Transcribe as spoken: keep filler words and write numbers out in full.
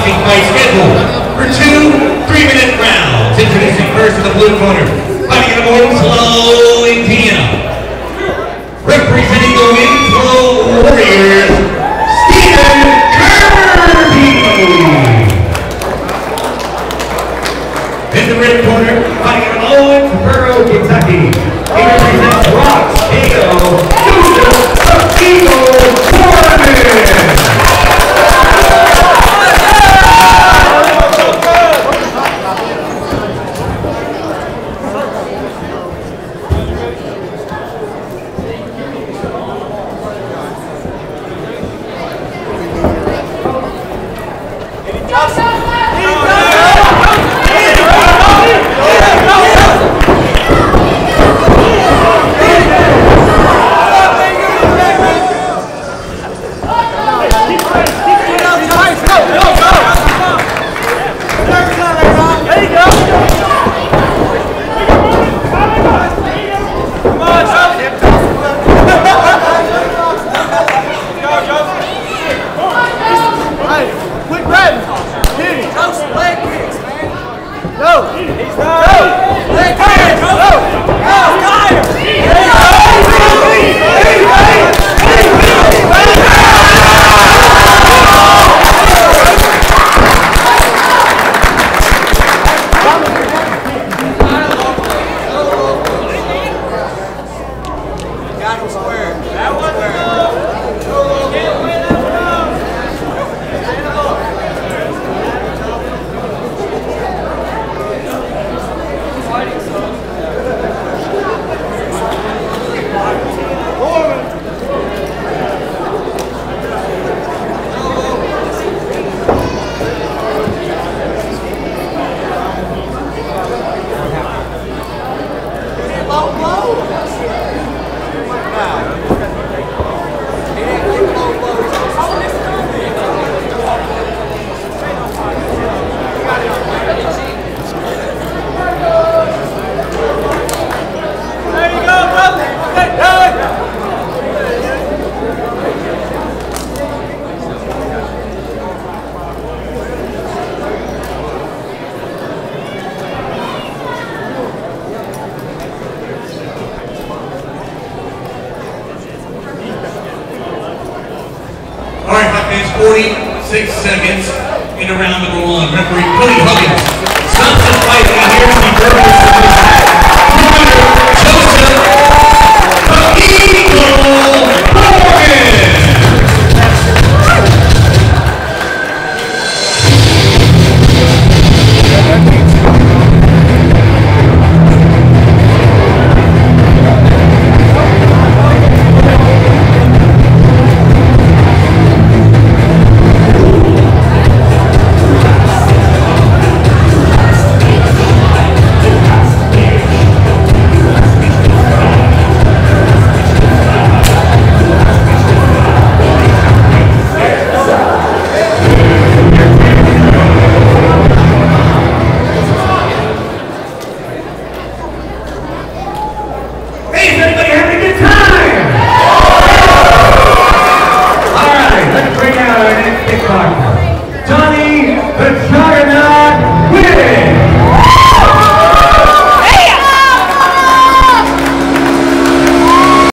kickboxing fight scheduled for two three-minute rounds. Introducing first in the blue corner, fighting in the Morning Slow, Indiana. Representing the Winslow Warriors, Kirby. In the red corner, fighting in Owensboro, Kentucky, he represents Rock, Eagle, Eagle, Bowman. forty-six seconds in a round number one. Referee Cody Huggins stops the fight right here.